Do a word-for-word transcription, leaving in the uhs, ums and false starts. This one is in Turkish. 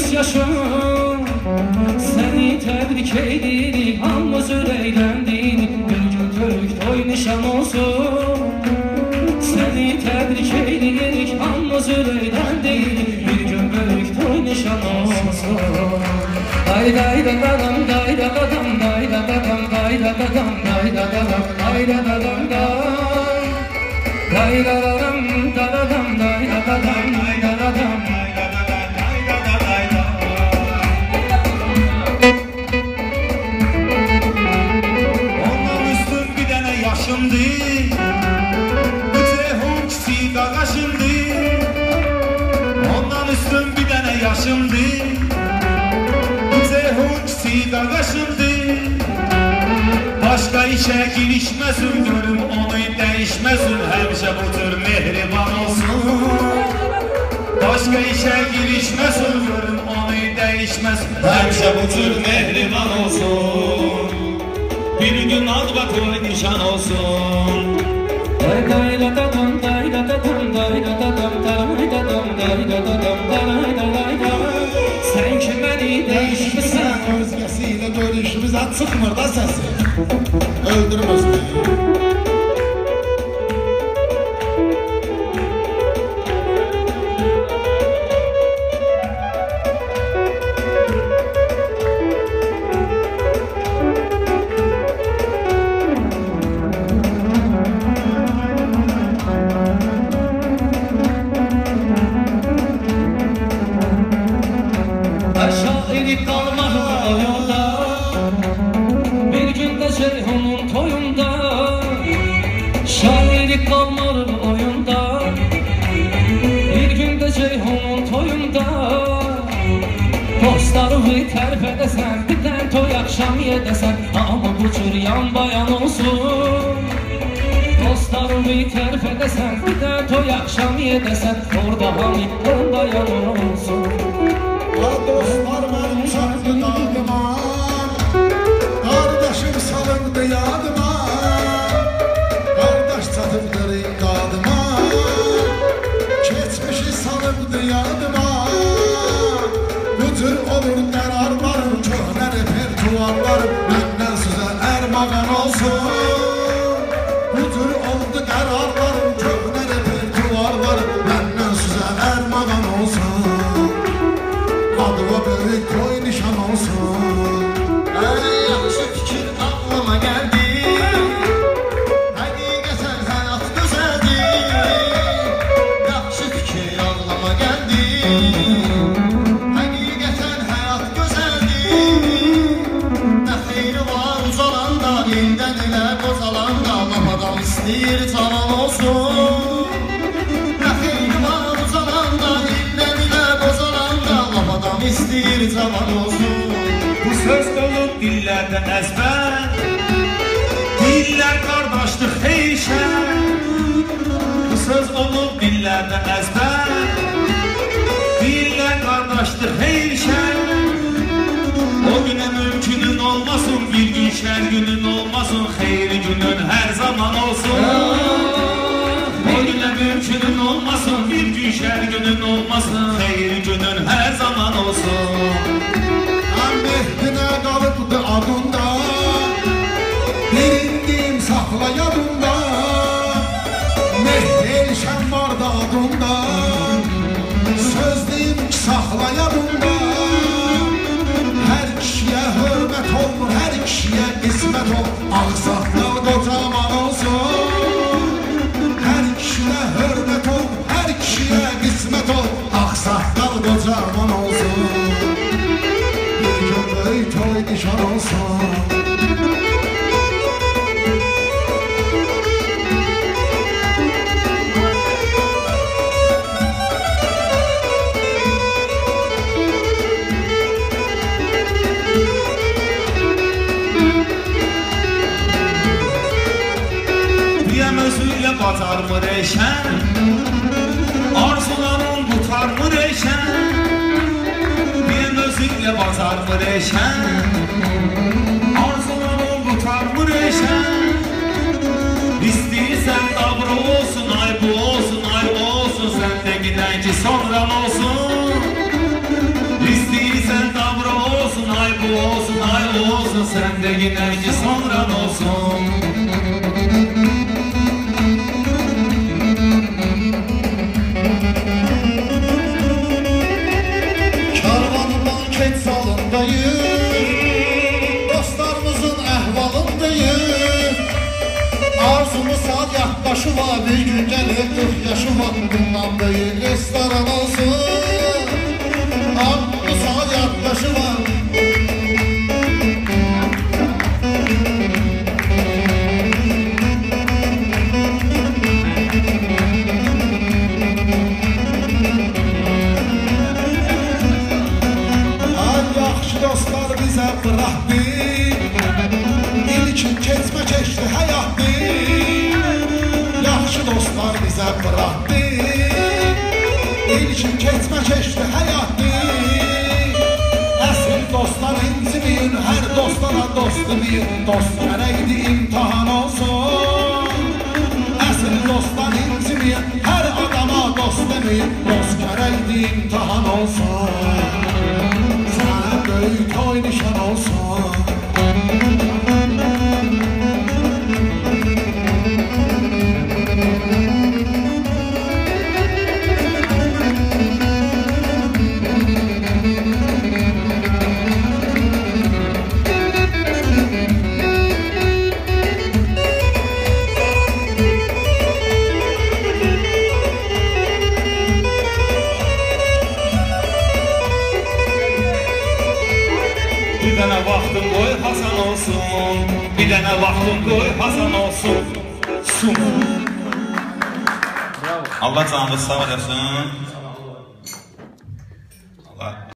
göz yaşım. Seni tebrik edirik, hamımız ürəklendik. Bir gün Türk toy nişan olsun. Seni tebrik edirik, hamımız ürəklendik. Bir gün büyük toy nişan olsun. Dayda dadam, dayda dadam, dayda dadam, dayda dadam, dayda dadam, dayda dadam, dayda dadam, dadam, dayda dadam, dayda dadam. Ondan üstün bir tane yaşımdı, bu cehun kiçik ağaçımdı. Ondan üstün bir tane yaşımdı, Dağaşımdı. Başka işe girişmesin, görüm onu değişmesin. Hemşe bu tür mehriban olsun. Başka işe girişmesin, görüm onu değişmesin. Hemşe bu tür mehriban olsun. Bir gün alba toy nişan olsun. Dayda dadam, dayda dadam, dayda dadam, dayda dadam, dayda dadam, dayda dadam. Sen ki beni değişmişsen. Özgəsiyle görüşümüzə çıxmır da səsi. Öldürmüz beni. Şairik kalmadı oyunda, bir günde Ceyhun'un toyunda. Şairik kalmadı oyunda, bir günde Ceyhun'un toyunda. Dostlarımı tərif edəsən, bir tane toy akşam yedəsən. Ama bu cür yan bayan olsun. Dostlarımı tərif edəsən, bir tane toy akşam yedəsən. Orada hamı yan bayan olsun. Dostlar mənim çatdı dadıma, qardaşım salındı yadıma. Qardaş çatıbdır imdadıma, keçmişi salındı yadıma. Bu tür olur qərarlarım, köhnə repertuarlarım məndən sizə ərmağan olsun. Bu tür oldu qərarlarım, köhnə repertuarlarım məndən sizə ərmağan olsun. Adıma böyük toy nişan olsun. Ey yaxşı fikir ağlıma gəldi. Həqiqətən həyat gözəldir. Yaxşı fikir ağlıma gəldi. Həqiqətən həyat gözəldir. Nə xeyri var uzalanda, ildən ilə qozalanda. Lap adam istəyir cavan olsun. Nə xeyri var uzalanda, ildən ilə qozalanda. Lap adam istəyir cavan olsun. Bu söz olub dillərdən əzbər, dillər qardaşdır xeyşən. Bu söz olub dillərdən əzbər, dillər qardaşdır xeyşən. O günə mümkünün olmasın, bir gün şər günün olmasın. Xeyri günün hər zaman olsun. O günə mümkünün olmasın, bir gün şər günün olmasın. Xeyri günün hər zaman olsun. Mehdinə qalıbdı adında, birindim saxla yadında. Mehd elşən vardı adında, söz deyim ki saxla yadında. Hər kişiyə hörmət olmur, hər kişiyə qismət ol. Ağsaqqal qocaman olsun. Hər kişiyə hörmət ol, hər kişiyə qismət ol. Ağsaqqal qocaman olsun. Böyük toy nişan olsun. Diyem özüyle batar mı reşen, arzuların tutar mı reşen. Diyem özüyle batar mı reşen, arzuların tutar mı reşen. İstəyirsən dabro olsun, ay bu olsun, ay bu olsun. Sən də giden ki sonran olsun. İstəyirsən kutlu olsun, hayırlı olsun, sen de yine ki sonran olsun. Karvanından keç salındayım, dostlarımızın əhvalındayım. Arzumuz saat yakbaşı var, bir gün gelir kırk yaşı var. Bundan değil restoran olsun, arzumuz saat yakbaşı var. Dostlar bize bıraktı, ilkin kesme keçti hayatı. Yaxşı dostlar bize bıraktı, ilkin kesme keçti hayatı. Əsl dostlar incimeyin, her dostlara dost demeyin. Dost gərəkdi imtihan olsun. Əsl dostlar incimeyin, her adama dost demeyin. Dost gərəkdi imtihan olsun. Böyük toy nişan olsun. Bir dənə vaxtın qoy Hasan olsun, bir dənə vaxtın qoy Hasan olsun. Sun. Allah canınızı sağ olasın. Allah